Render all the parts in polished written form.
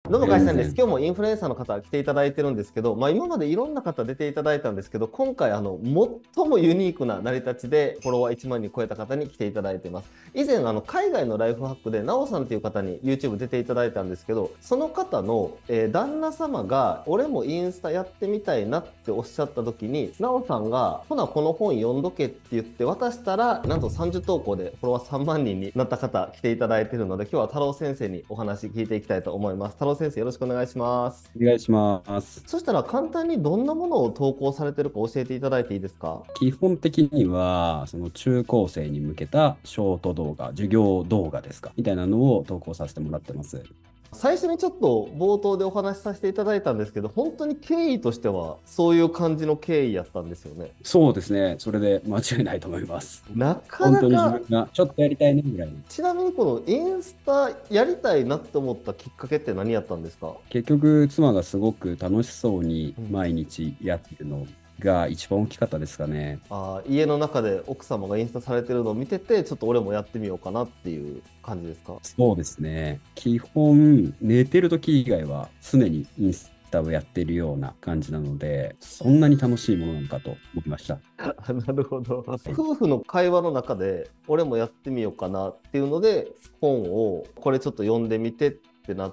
どうも、会社さんです。 全然。 今日もインフルエンサーの方来ていただいてるんですけど、今までいろんな方出ていただいたんですけど、今回最もユニークな成り立ちでフォロワー1万人超えた方に来ていただいてます。以前海外のライフハックでなおさんという方に YouTube 出ていただいたんですけど、その方の、旦那様が俺もインスタやってみたいなっておっしゃった時に、なおさんがほなこの本読んどけって言って渡したら、なんと30投稿でフォロワー3万人になった方来ていただいているので、今日は太郎先生にお話聞いていきたいと思います。太郎先生、よろしくお願いします。 お願いします。 そしたら簡単にどんなものを投稿されてるか教えていただいていいですか？ 基本的には、その中高生に向けたショート動画、授業動画ですか、みたいなのを投稿させてもらってます。 最初にちょっと冒頭でお話しさせていただいたんですけど、本当に経緯としてはそういう感じの経緯やったんですよね。 そうですね。それで間違いないと思います。 なか本当に自なか。 分がちょっとやりたいなぐらいの。 ちなみにこのインスタやりたいなって思ったきっかけって何やったんですか？ 結局、妻がすごく楽しそうにうん。 毎日やってるのが一番大きかったですかね。 家の中で奥様がインスタされてるのを見てて、ちょっと俺もやってみようかなっていう感じですか？ そうですね。基本、寝てる時以外は常にインスタをやってるような感じなので、そんなに楽しいものなのかと思いました。 なるほど。 はい。 夫婦の会話の中で、俺もやってみようかなっていうので、本をこれちょっと読んでみてってなって、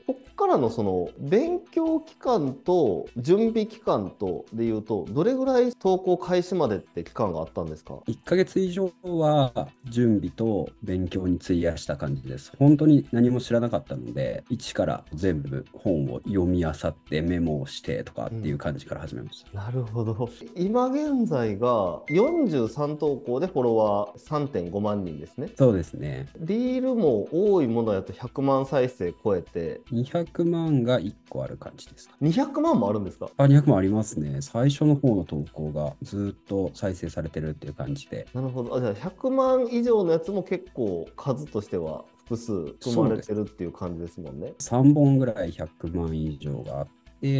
こっからのその勉強期間と準備期間とでいうと、どれぐらい投稿開始までって期間があったんですか？ 1ヶ月以上は準備と勉強に費やした感じです。本当に何も知らなかったので、一から全部本を読み漁ってメモをしてとかっていううん。 感じから始めました。 なるほど。今現在が43投稿でフォロワー3.5万人ですね。 そうですね。 リールも多いものやと100万再生超えて、 200万が1個ある感じですか。 200万もあるんですか？ あ、200万ありますね。最初の方の投稿がずっと再生されてるっていう感じで。 なるほど。じゃあ100万以上のやつも結構数としては複数含まれそうです。 てるっていう感じですもんね。 3本ぐらい100万以上があって、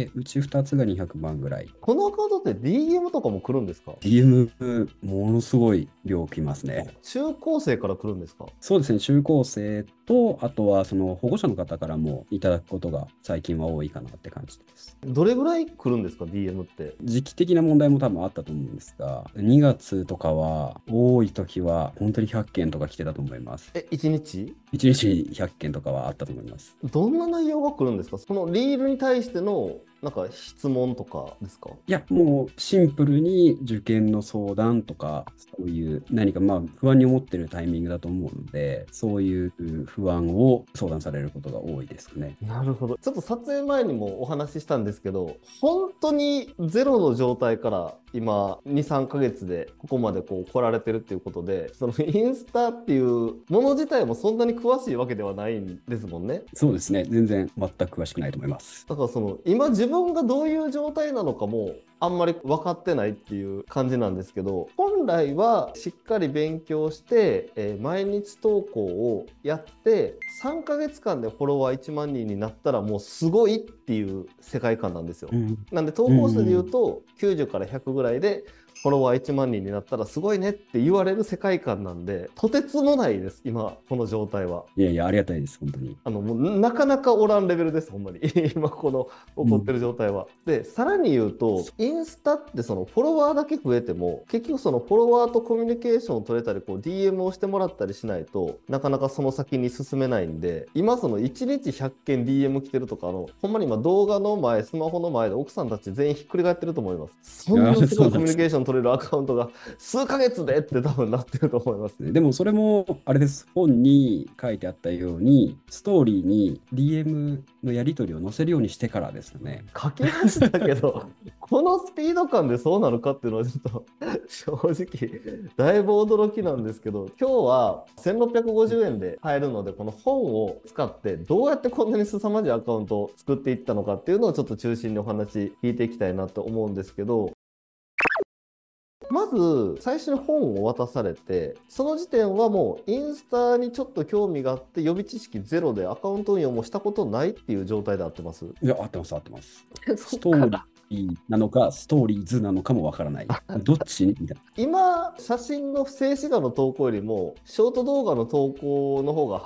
うち2つが200万ぐらい。 このアカウントって DM とかも来るんですか？ DM、ものすごい量来ますね。 中高生から来るんですか？ そうですね、中高生と、あとはその保護者の方からもいただくことが最近は多いかなって感じです。 どれぐらい来るんですか DM って？ 時期的な問題も多分あったと思うんですが、2月とかは多い時は本当に100件とか来てたと思います。 1日 1日に100件とかはあったと思います。 どんな内容が来るんですか？そのリールに対してのなんか質問とかですか？ いや、もうシンプルに受験の相談とか、そういう何かまあ不安に思ってるタイミングだと思うので、そういう不安を相談されることが多いですね。 なるほど。ちょっと撮影前にもお話ししたんですけど、本当にゼロの状態から今2、3ヶ月でここまでこう来られてるっていうことで、そのインスタっていうもの自体もそんなに詳しいわけではないんですもんね。 そうですね。全然全く詳しくないと思います。 だからその今自分がどういう状態なのかもあんまり分かってないっていう感じなんですけど、本来はしっかり勉強して、毎日投稿をやって3ヶ月間でフォロワー1万人になったらもうすごいっていう世界観なんですよ。 うん。 なんで投うん稿数で言うん。 うと90から100ぐらいでフォロワー1万人になったらすごいねって言われる世界観なんで、とてつもないです今この状態は。 いやいや、ありがたいです、本当に。 もうなかなかおらんレベルです、ほんまに。今この起こってるうん。 状態は。で、さらに言うと、インスタってそのフォロワーだけ増えても、結局そのフォロワーとコミュニケーションを取れたり、こう DM をしてもらったりしないとなかなかその先に進めないんで、今その1日100件 DM 来てるとかほんまに今動画の前、スマホの前で奥さんたち全員ひっくり返ってると思います。そんあ、 なすごいコミュニそうなんですね。 ケーション取れるアカウントが数ヶ月でって多分なってると思います。 でもそれも、あれです。本に書いてあったように、ストーリーに DM のやり取りを載せるようにしてからですよね。 書きましたけど、このスピード感でそうなるかっていうのはちょっと正直だいぶ驚きなんですけど、今日は1650円で買えるので、この本を使ってどうやってこんなに凄まじいアカウントを作っていったのかっていうのをちょっと中心にお話聞いていきたいなと思うんですけど、まず最初に本を渡されて、その時点はもうインスタにちょっと興味があって予備知識ゼロでアカウント運用もしたことないっていう状態で合ってます？ いや、合ってます、合ってます。 そストーっから。 リーなのか、ストーリーズなのかもわからない。どっちみたいな。 今写真の静止画の投稿よりもショート動画の投稿の方が流行っ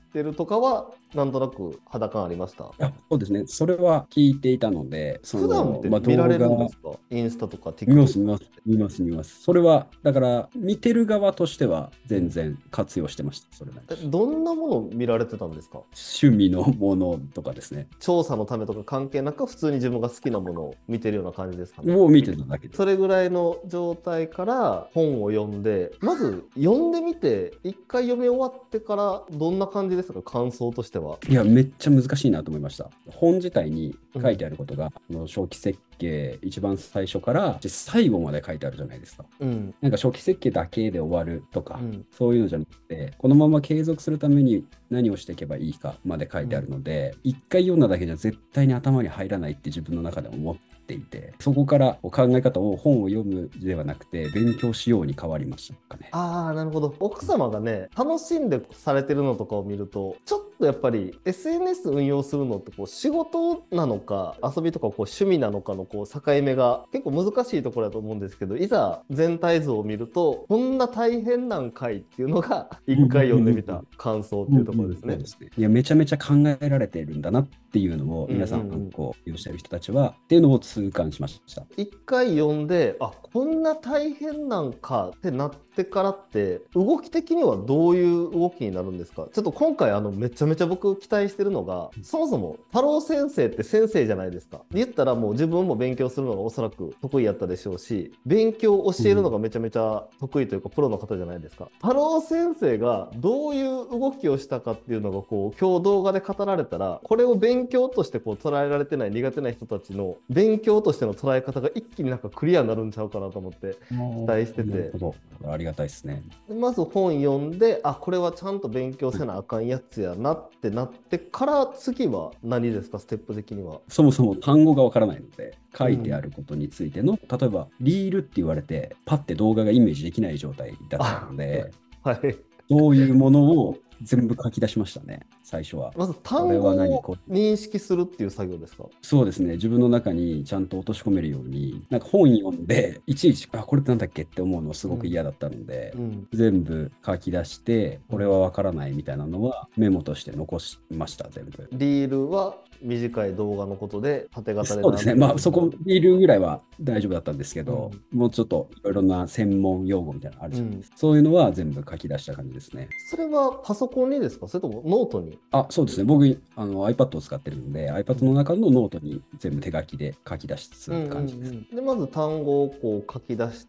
ってるとかはなんとなく肌感ありました？ そうですね。それは聞いていたので、 普段って見ら動画、 れるんですか？インスタとか見ま TikTok す、見ます、 とかって。 見ます、見ます。それは、だから、見てる側としてはうん。 全然活用してました。それなりに。 どんなものを見られてたんですか？ 趣味のものとかですね。 調査のためとか関係なく普通に自分が好きなものを見てるような感じですかね。 を見てただけで。 それぐらいの状態から本を読んで、まず読んでみて、一回読み終わってからどんな感じですか、感想としては。 いや、めっちゃ難しいなと思いました。本自体に書いてうん。 あることが、初期設計、一番最初から最後まで書いてあるじゃないですか。 うん。 なんか初期設計だけで終わるとか、 うん。 そういうのじゃなくて、このまま継続するために何をしていけばいいかまで書いてあうん。 るので、一回読んだだけじゃ絶対に頭に入らないって自分の中で思っていて、そこから考え方を本を読むではなくて、勉強しように変わりましたかね。 ああ、なるほど。奥様がね、楽しんでされてるのとかを見ると、ちょっとやっぱり SNS 運用するのってこう仕事なのか、遊びとかこう趣味なのかのこう境目が結構難しいところだと思うんですけど、いざ全体像を見ると、こんな大変なんかいっていうのが一回読んでみた感想っていうところですね。 そうですね。いや、めちゃめちゃ考えられているんだなっていうのを、 うんうん皆さん、 うん。 利用している人たちは、っていうのを痛感しました。 一回読んで、あ、こんな大変なんかってなってからって、動き的にはどういう動きになるんですか？ちょっと今回めちゃめちゃ僕期待してるのが、そもそも太郎先生って先生じゃないですか。で言ったらもう自分も勉強するのがおそらく得意やったでしょうし、勉強を教えるのがめちゃめちゃ得意というかプロの方じゃないですか。太郎先生がどういう動きをしたかっていうのがこう今日動画で語られたら、これを勉強としてこう捉えられてない苦手な人たちの勉強としての捉え方が一気になんかクリアになるんちゃうかなと思って期待してて。 なるほど。ありがたいですね。 でまず本読んで、あ、これはちゃんと勉強せなあかんやつやなってなってから次は何ですか、ステップ的には。 そもそも単語がわからないので、書いてあうん。 ることについての、例えば、リールって言われて、パッて動画がイメージできない状態だったあ、 ので、 はい。 そういうものを全部書き出しましたね、最初は。 まずこれ単語をは何こ認識するっていう作業ですか？ そうですね。自分の中にちゃんと落とし込めるように、なんか本読んで、いちいち、あ、これってなんだっけって思うのすごくうん。 嫌だったので、 うん。 全部書き出して、 うん。 これはわからないみたいなのはメモとして残しました、全部。 リールは短い動画のことで、縦型でそうですね。 なんて読まあ、そこ、 むみたいな。 ビールぐらいは大丈夫だったんですけど、 うん。 もうちょっといろいろな専門用語みたいなのあるうん。 じゃないですか。そういうのは全部書き出した感じですね。 それはパソコンにですか、それともノートに？ そうですね。僕、iPad を使ってるので、 う iPad のん。 中のノートに全部手書きで書き出すうんうん感じです。 うん。で、まず単語をこう書き出して、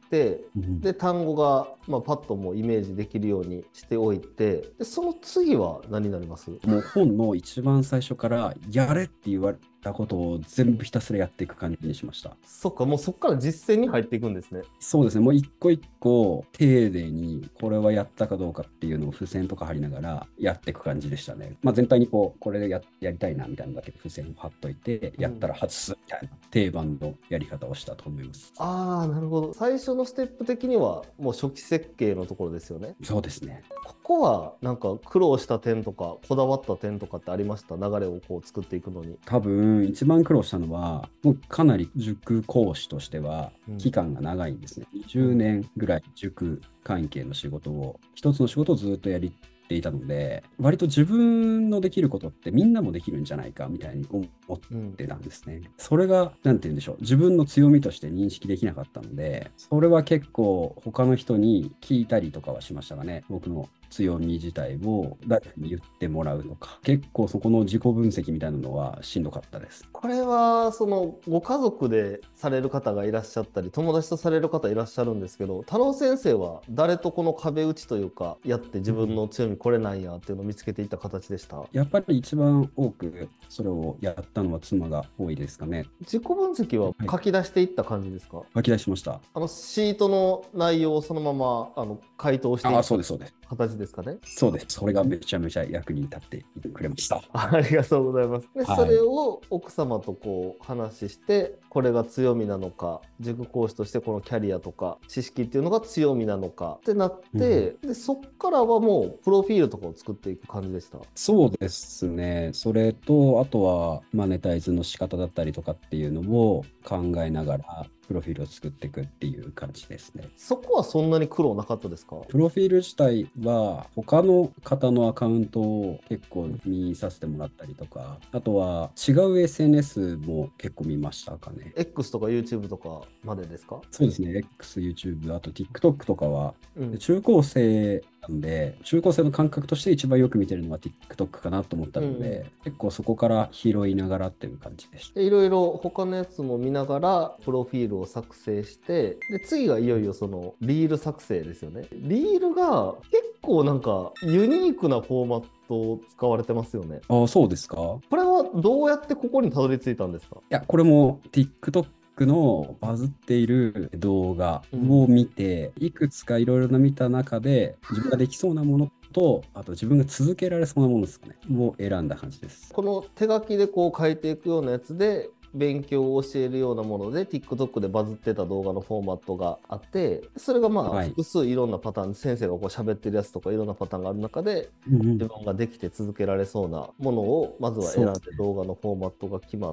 うん。 で、単語が、まあ、パッともうイメージできるようにしておいて、で、その次は何になります？ もう本の一番最初からやれって言われたことを全部ひたすらやっていく感じにしました。 そっか、もうそこから実践に入っていくんですね。 そうですね。もう一個一個丁寧にこれはやったかどうかっていうのを付箋とか貼りながらやっていく感じでしたね。まあ全体にこれでやりたいなみたいなのだけ付箋を貼っといて、 うん。 やったら外すみたいな定番のやり方をしたと思います。 ああ、なるほど。最初のステップ的にはもう初期設計のところですよね。 そうですね。 ここはなんか苦労した点とかこだわった点とかってありました？流れをこう作っていくのに。 多分一番苦労したのは、もうかなり塾講師としてはうん。 期間が長いんですね。20 うん。 年ぐらい塾関係の仕事を、一つの仕事をずっとやっていたので、割と自分のできることってみんなもできるんじゃないかみたいに思ってたんですね。それが、なんて言うんでしょう、自分の強みとして認識できなかったので、それは結構他の人に聞いたりとかはしましたがね、僕の強み自体を誰かに言ってもらうとか、結構そこの自己分析みたいなのはしんどかったです。 これはそのご家族でされる方がいらっしゃったり友達とされる方いらっしゃるんですけど、太郎先生は誰とこの壁打ちというかやって自分の強みこれなんやっていうのを見つけていった形でした？ やっぱり一番多くそれをやったのは妻が多いですかね。 自己分析ははい、 書き出していった感じですか？ 書き出しました。 シートの内容をそのまま回答していったそうです、そうです。 形ですかね？ そうです。それがめちゃめちゃ役に立ってくれました。 ありがとうございます。で、そはい。 れを奥様とこう話して、これが強みなのか、塾講師としてこのキャリアとか知識っていうのが強みなのかってなっうん。 て、で、そっからはもうプロフィールとかを作っていく感じでした？ そうですね。それと、あとはマネタイズの仕方だったりとかっていうのを考えながらプロフィールを作っていくっていう感じですね。 そこはそんなに苦労なかったですか？ プロフィール自体は他の方のアカウントを結構見させてもらったりとか、あとは違う SNS も結構見ましたかね。 X とか YouTube とかまでですか？ そうですね。X、YouTube、あと TikTok とかは、 うん。 中高生なんで、中高生の感覚として一番よく見てるのは TikTok かなと思ったうんうので、 ん。 結構そこから拾いながらっていう感じでした。 で、いろいろ他のやつも見ながら、プロフィールを作成して、で、次がいよいよその、リール作成ですよね。リールが結構なんか、ユニークなフォーマットを使われてますよね。 ああ、そうですか。 これはどうやってここにたどり着いたんですか？ いや、これも TikTok のバズっている動画うん。 を見て、いくつかいろいろな見た中で、自分ができそうなものと、あと自分が続けられそうなものですかね、を選んだ感じです。 この手書きでこう書いていくようなやつで勉強を教えるようなもので TikTok でバズってた動画のフォーマットがあって、それがまあはい。 複数いろんなパターン、先生がこう喋ってるやつとかいろんなパターンがある中でうんうん。 自分ができて続けられそうなものをまずは選んでそうですね。 動画のフォーマットが決まって、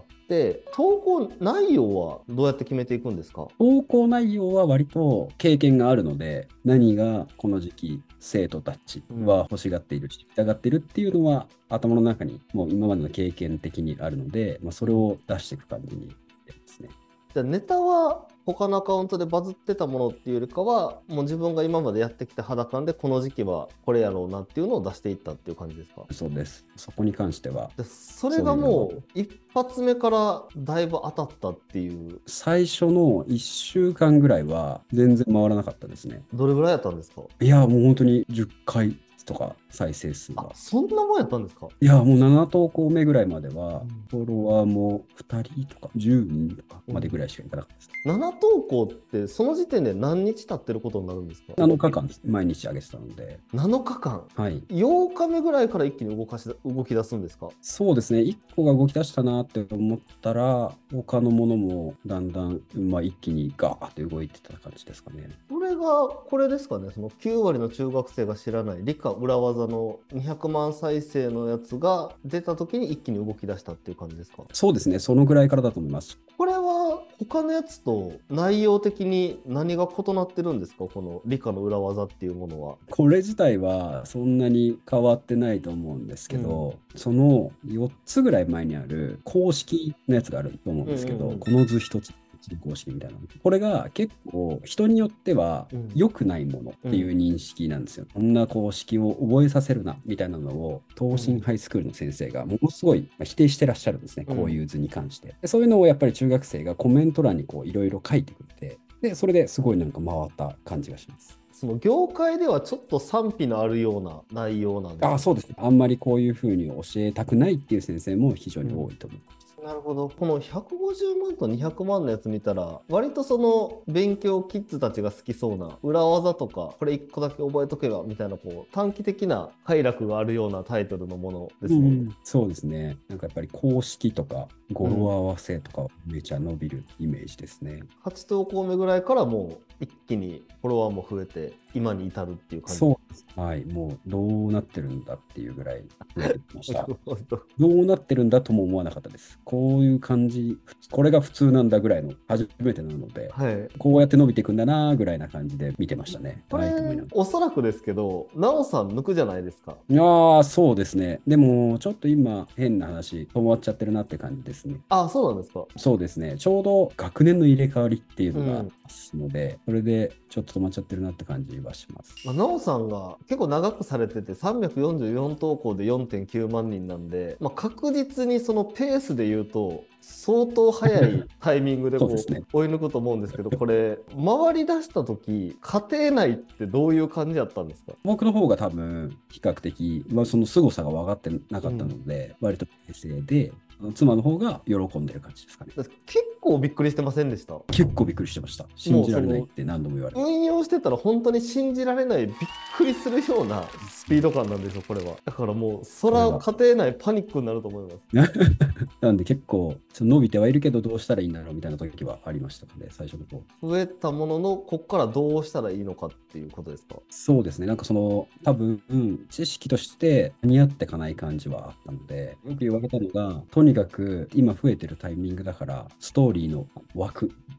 投稿内容はどうやって決めていくんですか？ 投稿内容は割と経験があるので、何がこの時期生徒たちうん。 は欲しがっている、従っているっていうのは頭の中にもう今までの経験的にあるので、それを出していく感じにですね。 じゃあネタは他のアカウントでバズってたものっていうよりかは、もう自分が今までやってきた肌感でこの時期はこれやろうなっていうのを出していったっていう感じですか？ そうです。そこに関しては、 でそれがそういうのは、 もう一発目からだいぶ当たったっていう、 最初の1週間ぐらいは全然回らなかったですね。 どれぐらいやったんですか？ いや、もう本当に10回とか再生数あ、 が。 そんなもんやったんですか？ いや、もう7投稿目ぐらいまでは、 うん。 フォロワーも2人とか10人とかまでぐうん。 らいしかいかなかったです。 7投稿ってその時点で何日経ってることになるんですか 7日間です毎日上げてたので、 ？7日間。 はい。 8日目ぐらいから一気に動き出すんですか？ そうですね、1個が動き出したなって思ったら、他のものもだんだん、一気にガーって動いてた感じですかね。 それがこれですかね、その9割の中学生が知らない理科裏技の200万再生のやつが出た時に一気に動き出したっていう感じですか？ そうですね、そのぐらいからだと思います。 これは他のやつと内容的に何が異なってるんですか？この理科の裏技っていうものは。 これ自体はそんなに変わってないと思うんですけうん。 ど、その4つぐらい前にある公式のやつがあると思うんですけど、 うんうんうん。 この図一つ公式みたいな。これが結構人によってはうん。 良くないものっていう認識なんですよ。こんな公式を覚えさせるなみたいなのを東進うん。 ハイスクールの先生がものすごい否定してらっしゃるんですね。 うん。 こういう図に関して。でそういうのをやっぱり中学生がコメント欄にこういろいろ書いてくれて、で、それですごいなんか回った感じがします。 その業界ではちょっと賛否のあるような内容なんですあ、 ね。 そうですね。あんまりこういうふうに教えたくないっていう先生も非常に多いと思います。 なるほど。この150万と200万のやつ見たら、割とその勉強キッズたちが好きそうな裏技とか、これ1個だけ覚えとけばみたいなこう短期的な快楽があるようなタイトルのものですもんね。 そうですね。なんかやっぱり公式とか語呂うん。 合わせとかめちゃ伸びるイメージですね。 8投稿目ぐらいからもう一気にフォロワーも増えて、今に至るっていう感じ。 そうです。はい。もうどうなってるんだっていうぐらい増えてきましなた。 るほど。 どうなってるんだとも思わなかったです。こういう感じ、これが普通なんだぐらいの初めてなので、 はい。 こうやって伸びていくんだなぐらいな感じで見てましたね。 これ、 はい、と思いながら。 おそらくですけど、なおさん抜くじゃないですか。 いやー、そうですね。でも、ちょっと今、変な話、止まっちゃってるなって感じですね。 あ、そうなんですか。 そうですね。ちょうど学年の入れ替わりっていうのがありうん。 ますので、それでちょっと止まっちゃってるなって感じはします。 まあ、なおさんが結構長くされてて344投稿で4.9万人なんで、まあ、確実にそのペースで言うと相当早いタイミングでこそうですね。 う追い抜くと思うんですけど、これ回り出した時家庭内ってどういう感じだったんですか？ 僕の方が多分、比較的、その凄さが分かってなかったうん。 ので、割と冷静で、妻の方が喜んでる感じですかね。 結構びっくりしてませんでした？ 結構びっくりしてました。信じられないっもうそのて何度も言われます。 運用してたら本当に信じられないびっくりするようなスピード感なんですよこれは。だからもうそらこれが。 家庭内パニックになると思います。 なんで結構、伸びてはいるけど、どうしたらいいんだろうみたいな時はありましたかね、最初の方。 増えたもののこっからどうしたらいいのかっていうことですか？ そうですね。なんかその、多分、知識として似合ってかない感じはあったので、よく言われたのが、とにかく今増えてるタイミングだから、ストーリーの枠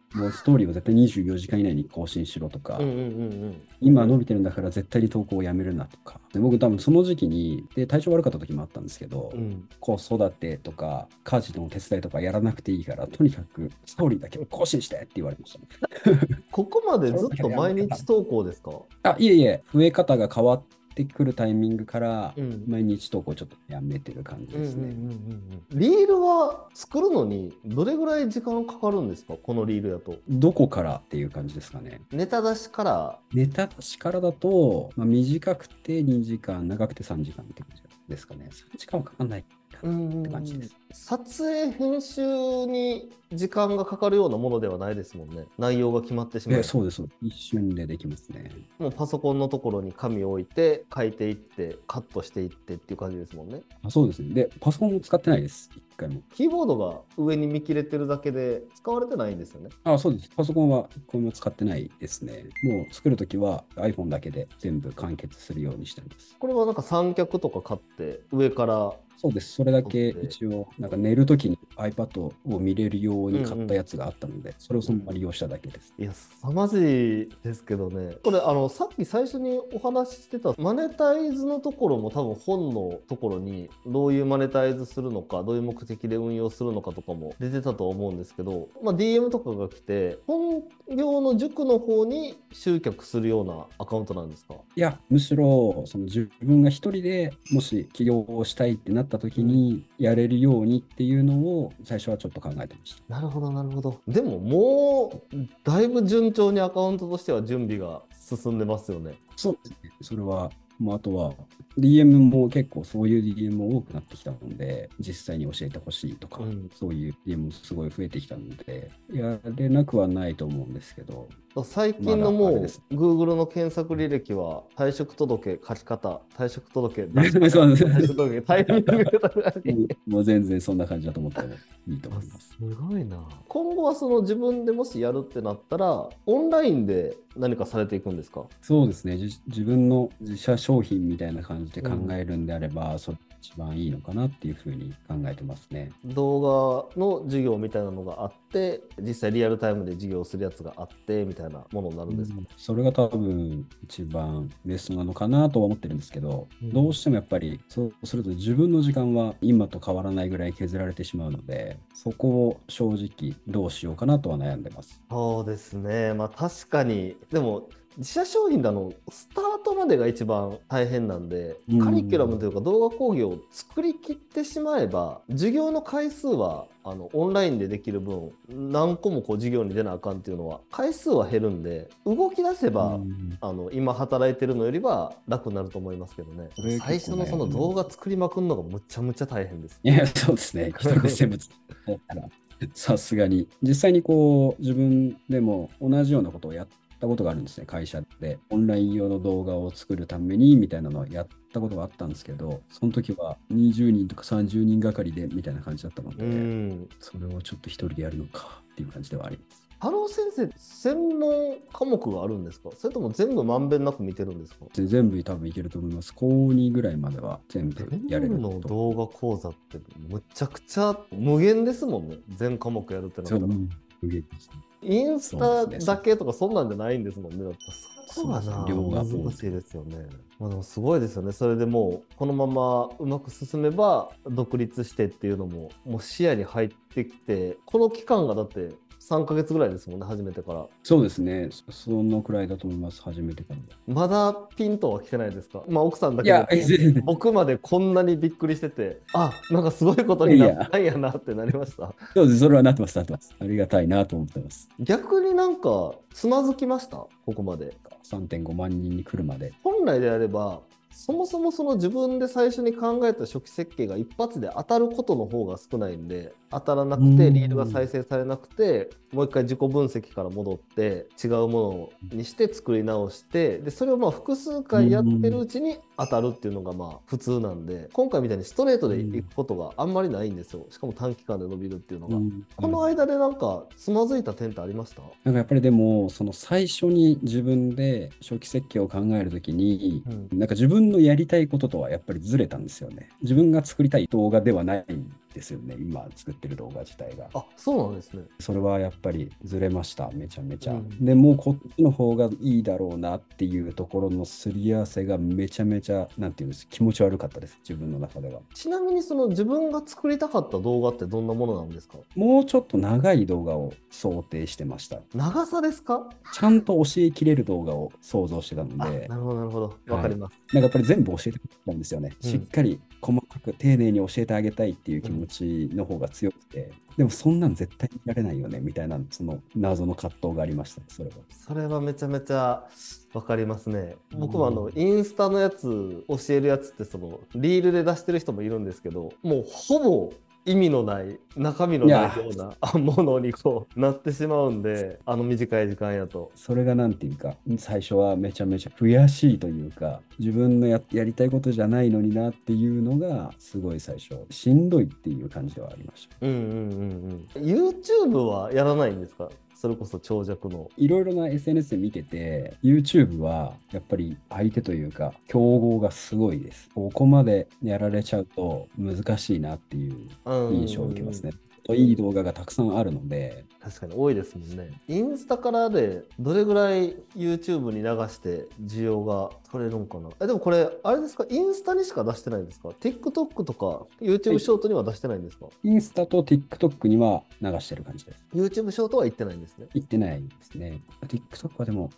もうストーリーを絶対24時間以内に更新しろとか、 うんうんうん今伸びてるんだから絶対に投稿をやめるなとか。で、僕多分その時期に、で、体調悪かった時もあったんですけど、 うん。 子育てとか、家事の手伝いとかやらなくていいから、とにかくストーリーだけ更新してって言われましたね。 ここまでずっと毎日投稿ですか？ あ、いえいえ、増え方が変わってくるタイミングから、 うん。 毎日投稿ちょっとやめてる感じうんうんうんですね。 うん。リールは作るのにどれぐらい時間かかるんですか？このリールやと。 どこからっていう感じですかね。 ネタ出しから。 ネタ出しからだと、短くて2時間、長くて3時間って感じですかね。3時間はかかんないかうなって感じでん。 す。 撮影編集に時間がかかるようなものではないですもんね。内容が決まってしまえば。 そうです。一瞬でできますね。 もうパソコンのところに紙を置いて書いていってカットしていってっていう感じですもんね。 あ、そうですね。で、パソコンも使ってないです。一回も。 キーボードが上に見切れてるだけで使われてないんですよね。 あ、そうです。パソコンは一個も使ってないですね。もう作るときは iPhone だけで全部完結するようにしてます。 これはなんか三脚とか買って上からそうです。それだけ撮って。 一応、なんか寝るときに iPad を見れるように買っうんうん。 たやつがあったので、それをそのまま利用しただけです。 いや、凄まじいですけどね。これ、さっき最初にお話ししてたマネタイズのところも多分本のところにどういうマネタイズするのか、どういう目的で運用するのかとかも出てたと思うんですけど、まあ、DM とかが来て、本業の塾の方に集客するようなアカウントなんですか？ いや、むしろ、その自分が一人でもし起業をしたいってなった時うん。 にやれるようにっていうのを最初はちょっと考えてました。 なるほど、なるほど。でももう、だいぶ順調にアカウントとしては準備が進んでますよね。 そうですね。それは、もうあとは DM も結構そういう DM も多くなってきたので、実際に教えてほしいとか、 うん。 そういう DM もすごい増えてきたので、やれなくはないと思うんですけど、 最ま近のもだあれです。 う Google の検索履歴は退職届書き方、退職届出し方、 そうです。 退職届タイミングとかもう全然そんな感じだと思ってもいいと思います。 すごいな。今後はその自分でもしやるってなったら、オンラインで何かされていくんですか？ そうですね。自分の自社商品みたいな感じで考うん。 えるんであれば、それが一番いいのかなっていうふうに考えてますね。 動画の授業みたいなのがあって、実際リアルタイムで授業するやつがあってみたいなものになるんですか？ それが多分一番ベストなのかなとは思ってるんですけど、 うん。 どうしてもやっぱりそうすると自分の時間は今と変わらないぐらい削られてしまうので、そこを正直どうしようかなとは悩んでます。 そうですね。まあ確かに。でも自社商品だのスタートまでが一番大変なんで、 うカリキュラムといん。 うか動画講義を作り切ってしまえば、授業の回数はオンラインでできる分、何個もこう授業に出なあかんっていうのは回数は減るんで、動き出せうばん。 今働いてるのよりは楽になると思いますけどね。 それ最結構悩初のその動画んでます。 作りまくるのがむちゃむちゃ大変です。 いや、そうですね。一人で全部作ったら、さすがに。実際にこう、自分でも同じようなことをやったことがあるんですね。会社で。オンライン用の動画を作るために、みたいなのをやったことがあったんですけど、その時は20人とか30人がかりで、みたいな感じだったのうで、 ん。 それをちょっと一人でやるのかっていう感じではあります。 太郎先生、専門科目があるんですか？それとも全部まんべんなく見てるんですか？ で全部多分いけると思います。高2ぐらいまでは全部やれ全部ると。 の動画講座ってむちゃくちゃ無限ですもんね。全科目やるってなっそう、 たら。 無限ですね。 インスタそうですね。 だけとかそんなんじゃないんですもんね。だってそこそうですね。 がな、 量が難多い。 しいですよね。まあでもすごいですよね。それでもうこのままうまく進めば独立してっていうのももう視野に入ってきて、この期間がだって3ヶ月ぐらいですもんね、初めてから。 そうですね。そのくらいだと思います。初めてからは。 まだピンとは来てないですか？まあ奥さんだいや、 けで僕までこんなにびっくりしてて、あ、なんかすごいことになっいやいや、 たんやなってなりました。 そうです。それはなってます、なってます。ありがたいなと思ってます。 逆になんかつまずきましたここまで。 3.5万人に来るまで。 本来であればそもそもその自分で最初に考えた初期設計が一発で当たることの方が少ないんで、当たらなうーくてリールが再ん。 生されなくて、もう一回自己分析から戻って違うものにして作り直して、でそれをまあ複数うー回やってるん。 うちに当たるっていうのがまあ普通なんで、今回みたいにストレートでいくことがあんまりないんですよ。しかも短期間で伸びるっていうのが。 うん。 この間でなんかつまずいた点ってありました？ なんかやっぱりでも、その最初に自分で初期設計を考えるときに、 うんなんか自分のやりたいこととはやっぱりずれたんですよね。自分が作りたい動画ではないんでですよね、今作ってる動画自体が。 あ、そうなんですね。 それはやっぱりずれました、めちゃめちゃ。 うん。 でもうこっちの方がいいだろうなっていうところのすり合わせがめちゃめちゃ、なんていうんです、気持ち悪かったです、自分の中では。 ちなみにその自分が作りたかった動画ってどんなものなんですか？ もうちょっと長い動画を想定してました。 長さですか？ ちゃんと教えきれる動画を想像してたのあ、 で、 なるほど、なるほど。わはい。 かります。 なんかやっぱり全部教えてくれたんですよね。 うん。 しっかり細かく丁寧に教えてあげたいっていう気持うん。 ちの方が強くて、でもそんなん絶対見られないよねみたいな、その謎の葛藤がありました、それは。 それはめちゃめちゃわかりますね。 う僕もん。 インスタのやつ教えるやつってそのリールで出してる人もいるんですけど、もうほぼ意味のない中身のないいや、 ようなものにこうなってしまうんで、あの短い時間やと。 それがなんていうか、最初はめちゃめちゃ悔しいというか、自分のやりたいことじゃないのになっていうのが、すごい最初、しんどいっていう感じではありました。 うんうんうんうん。YouTube はやらないんですか？それこそ長尺の。 いろいろな SNS で見てて、YouTube はやっぱり相手というか、競合がすごいです。ここまでやられちゃうと難しいなっていううんう印象をんうんうん。 受けますね。いい動画がたくさんあるので、 確かに多いですもんね。インスタからでどれぐらい YouTube に流して需要が取れるんかな。でもこれ、あれですか、インスタにしか出してないんですか？ TikTok とかは YouTube い、 ショートには出してないんですか？ インスタと TikTok には流してる感じです。 YouTube ショートは行ってないんですね。 行ってないですね。TikTok はでも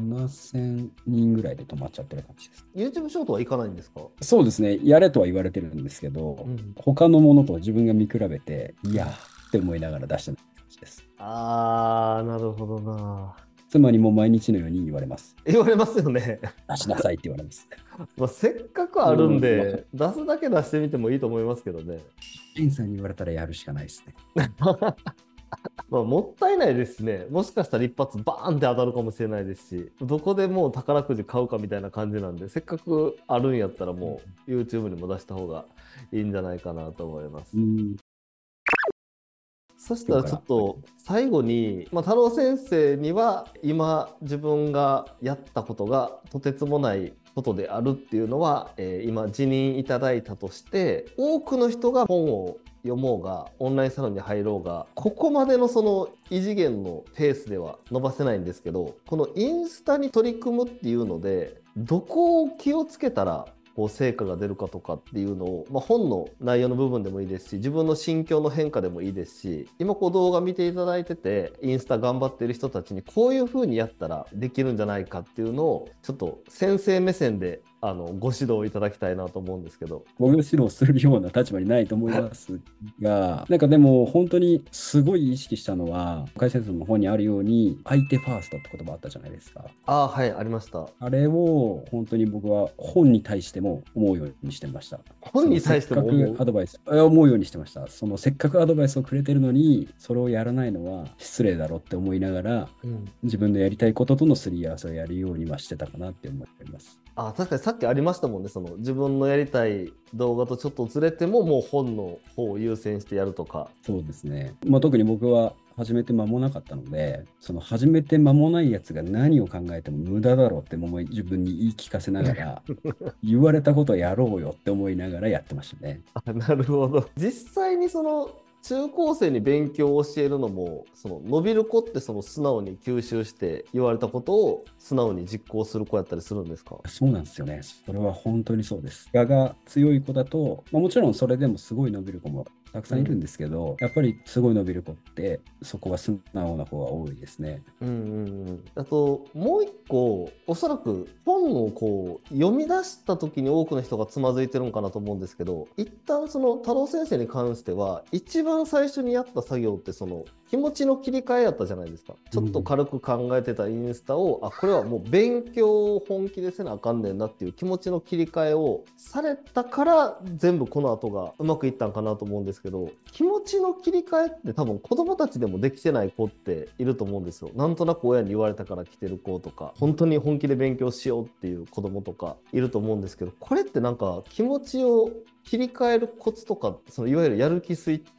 7000人ぐらいで止まっちゃってる感じです。 YouTube ショートは行かないんですか？ そうですね。やれとは言われてるんですけど、 うん他のものと自分が見比べて、いやーうん。 って思いながら出してない感じです。 あー、なるほどな。 妻にも毎日のように言われます。 言われますよね。 出しなさいって言われます。 まあ、せっかくあるんうん、わかる。 で、出すだけ出してみてもいいと思いますけどね。 ジンさんに言われたらやるしかないですね。 まあ、もったいないですね。もしかしたら一発バーンって当たるかもしれないですし、どこでもう宝くじ買うかみたいな感じなんで、せっかくあるんやったらもう YouTube にも出した方がいいんじゃないかなと思います。 うん、 そしたら今日から。 ちょっと最後に、太郎先生には今自分がやったことがとてつもないことであるっていうのは、今辞任いただいたとして多くの人が本を読もうがオンラインサロンに入ろうがここまでのその異次元のペースでは伸ばせないんですけど、このインスタに取り組むっていうのでどこを気をつけたらこう成果が出るかとかっていうのを、本の内容の部分でもいいですし自分の心境の変化でもいいですし、今こう動画見ていただいててインスタ頑張っている人たちにこういう風にやったらできるんじゃないかっていうのをちょっと先生目線でご指導いただきたいなと思うんですけど。 ご指導するような立場にないと思いますが、なんかでも本当にすごい意識したのは、向井先生の本にあるように、相手ファーストって言葉あったじゃないですか。 ああ、はい、ありました。 あれを本当に僕は本に対しても思うようにしてました。 本に対してかも思う。 くアドバイス、思うようにしてました。せっかくアドバイスをくれてるのに、それをやらないのは失礼だろって思いながら、 うん。 自分のやりたいこととのすり合わせをやるようにはしてたかなって思います。 あ、確かにさっきありましたもんね。その自分のやりたい動画とちょっとずれてももう本の方を優先してやるとか。 そうですね。特に僕は始めて間もなかったので、その始めて間もないやつが何を考えても無駄だろうって自分に言い聞かせながら、言われたことやろうよって思いながらやってましたね。 あ、なるほど。実際にその中高生に勉強を教えるのも、その伸びる子ってその素直に吸収して言われたことを素直に実行する子やったりするんですか？ そうなんですよね。それは本当にそうです。我が強い子だと、もちろんそれでもすごい伸びる子もたくさんいるんですけど、やっぱりすごい伸びる子って、そこは素直な子が多いですね。 うんうんうん。あともう一個、おそらく本をこう読み出した時に多くの人がつまずいてるんかなと思うんですけど、一旦その太郎先生に関しては一番最初にやった作業ってその気持ちの切り替えやったじゃないですか。ちょっと軽く考えてたインスタを、これはもう勉強を本気でせなあかんねんなっていう気持ちの切り替えをされたから全部この後がうまくいったんかなと思うんですけど、気持ちの切り替えって多分子供たちでもできてない子っていると思うんですよ。なんとなく親に言われたから来てる子とか、本当に本気で勉強しようっていう子供とかいると思うんですけど、これってなんか気持ちを切り替えるコツとか、そのいわゆるやる気スイッチ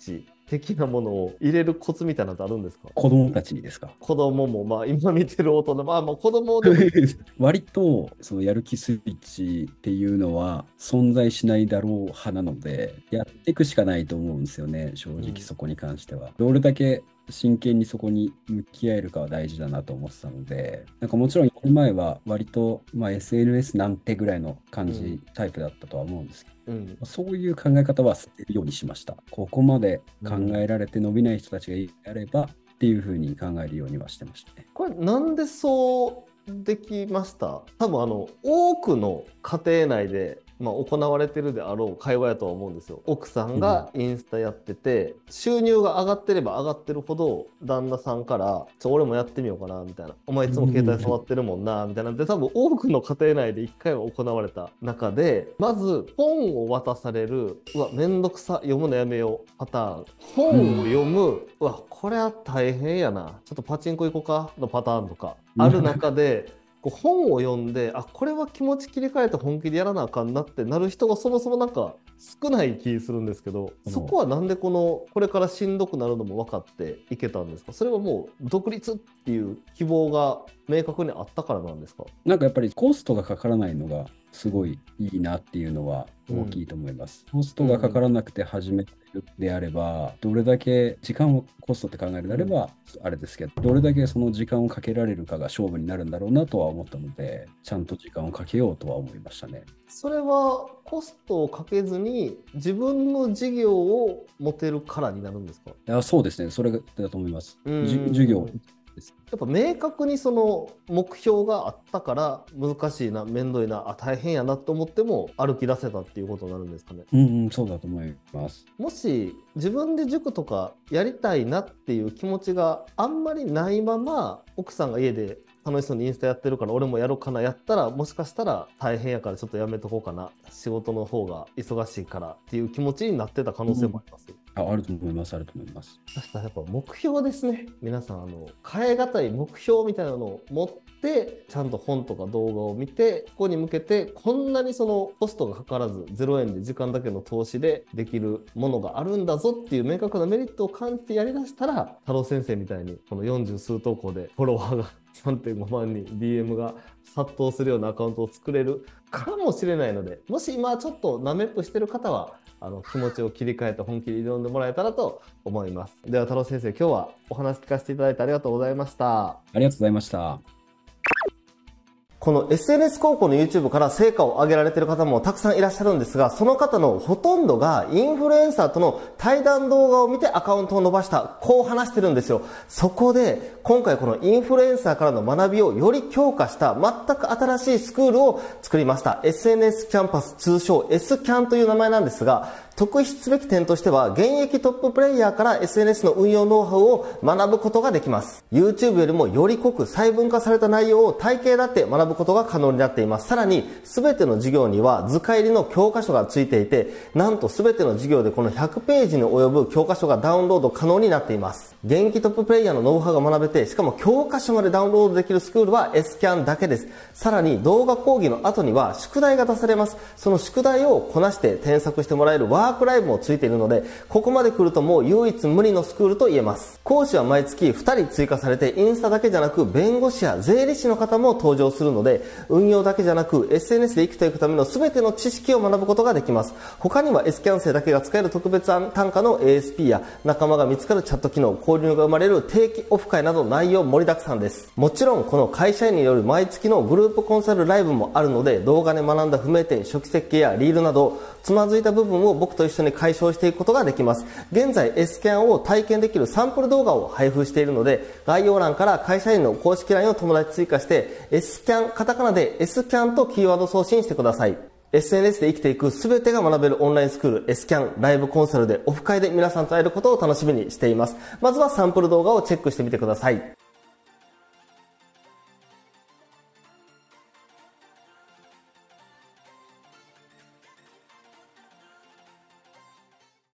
的なものを入れるコツみたいなのってあるんですか？ 子供たちにですか？ 子供も、まあ今見てる大人、まあ子供でも割とそのやる気スイッチっていうのは存在しないだろう派なので、やっていくしかないと思うんですよね、正直そこに関しては。どれだけ真剣にそこに向き合えるかは大事だなと思ってたので、なんかもちろんやる前は割と、SNS なんてぐらいの感じ、タイプだったとは思うんですけど、そういう考え方は捨てるようにしました。ここまで考えられて伸びない人たちがいればっていうふうに考えるようにはしてましたね。 これなんでそうできました？多分多くの家庭内で行われてるであろう会話やとは思うんですよ。奥さんがインスタやってて、収入が上がってれば上がってるほど旦那さんから俺もやってみようかなみたいな、お前いつも携帯触ってるもんなみたいなで、多分多くの家庭内で1回は行われた中で、まず本を渡される、うわめんどくさ読むのやめようパターン、本を読む、うわこれは大変やな、ちょっとパチンコ行こうかのパターンとかある中で本を読んで、これは気持ち切り替えて本気でやらなあかんなってなる人がそもそもなんか少ない気するんですけど、そこはなんでこれからしんどくなるのも分かっていけたんですか？それはもう独立っていう希望が明確にあったからなんですか？ なんかやっぱりコストがかからないのがすごいいいなっていうのは大きいと思います。コストがかからなくて始めるであれば、どれだけ時間をコストって考えるのであれば、あれですけど、どれだけその時間をかけられるかが勝負になるんだろうなとは思ったので、ちゃんと時間をかけようとは思いましたね。 それはコストをかけずに自分の事業を持てるからになるんですか？ いや、そうですね。それだと思います。授業やっぱ明確にその目標があったから難しいな、めんどいな、大変やなと思っても歩き出せたっていうことになるんですかね。 そうだと思います。 もし自分で塾とかやりたいなっていう気持ちがあんまりないまま奥さんが家で楽しそうにインスタやってるから俺もやろうかなやったら、もしかしたら大変やからちょっとやめとこうかな、仕事の方が忙しいからっていう気持ちになってた可能性もあります。 あると思います、あると思います。 そしたらやっぱ目標ですね。皆さん変え難い目標みたいなのを持ってちゃんと本とか動画を見て、ここに向けてこんなにそのコストがかからず0円で時間だけの投資でできるものがあるんだぞっていう明確なメリットを感じてやりだしたら、太郎先生みたいにこの40数投稿でフォロワーが3.5 万人 DM が殺到するようなアカウントを作れるかもしれないので、もし今ちょっとなめっぷしてる方は気持ちを切り替えて本気で挑んでもらえたらと思います。では太郎先生、今日はお話聞かせていただいてありがとうございました。 ありがとうございました。 この SNS 高校の YouTube から成果を上げられている方もたくさんいらっしゃるんですが、その方のほとんどがインフルエンサーとの対談動画を見てアカウントを伸ばした、こう話してるんですよ。そこで今回このインフルエンサーからの学びをより強化した全く新しいスクールを作りました。 SNS キャンパス、通称 S キャンという名前なんですが、特筆すべき点としては、現役トッププレイヤーから SNS の運用ノウハウを学ぶことができます。YouTube よりもより濃く細分化された内容を体系だって学ぶことが可能になっています。さらに、すべての授業には図解入りの教科書がついていて、なんとすべての授業でこの100ページに及ぶ教科書がダウンロード可能になっています。現役トッププレイヤーのノウハウが学べて、しかも教科書までダウンロードできるスクールは S キャンだけです。さらに、動画講義の後には宿題が出されます。その宿題をこなして添削してもらえるワークライブもついているので、ここまで来るともう唯一無二のスクールと言えます。講師は毎月2人追加されて、インスタだけじゃなく弁護士や税理士の方も登場するので、運用だけじゃなく SNS で生きていくための全ての知識を学ぶことができます。他には S キャン生だけが使える特別単価の ASP や仲間が見つかるチャット機能、交流が生まれる定期オフ会など内容盛りだくさんです。もちろんこの会社員による毎月のグループコンサルライブもあるので、動画で学んだ不明点、初期設計やリールなどつまずいた部分を僕と一緒に解消していくことができます。現在 S キャンを体験できるサンプル動画を配布しているので、概要欄から会社員の公式 LINE を友達追加して S キャン、カタカナで S キャンとキーワード送信してください。SNS で生きていく全てが学べるオンラインスクール S キャンライブコンサルでオフ会で皆さんと会えることを楽しみにしています。まずはサンプル動画をチェックしてみてください。